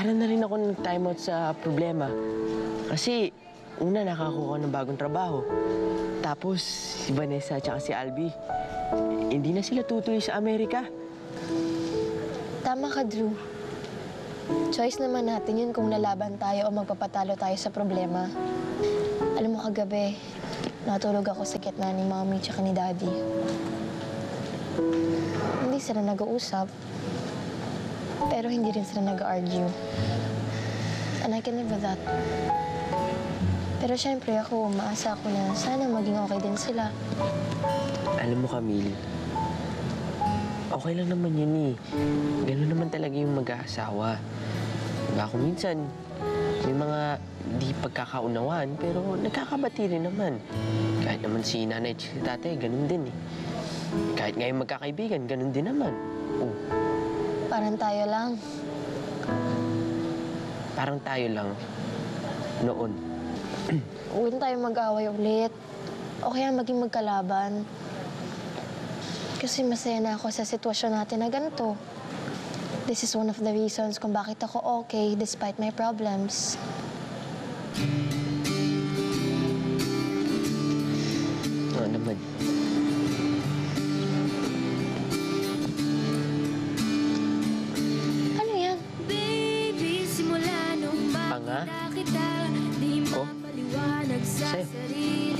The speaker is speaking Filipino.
para na rin ako ng time out sa problema. Kasi, una, nakakuha ng bagong trabaho. Tapos, si Vanessa at si Albi, hindi na sila tutuloy sa Amerika. Tama ka, Drew. Choice naman natin yun kung lalaban tayo o magpapatalo tayo sa problema. Alam mo, kagabi, natulog ako sa gitna ni Mommy tsaka ni Daddy. Hindi sila nag-uusap, pero hindi rin sila nag-argue. And I can live with that. Pero syempre ako, umaasa ako na sana maging okay din sila. Alam mo, Camille, okay lang naman yun eh. Ganun naman talaga yung mag-aasawa. Diba kung minsan, may mga di pagkakaunawaan, pero nagkakabati rin naman. Kahit naman si nanay at si tatay, ganun din eh. Kahit ngayon magkakaibigan, ganun din naman. Oh. Parang tayo lang. Parang tayo lang noon. Huwag tayo mag-away ulit. O kaya maging magkalaban. Kasi masaya na ako sa sitwasyon natin na ganito. This is one of the reasons kung bakit ako okay despite my problems. Oo naman. Ano yan? Baby, simula nung Panga? makita kita, di Oh? mapaliwanag sa Sa'yo? sarili.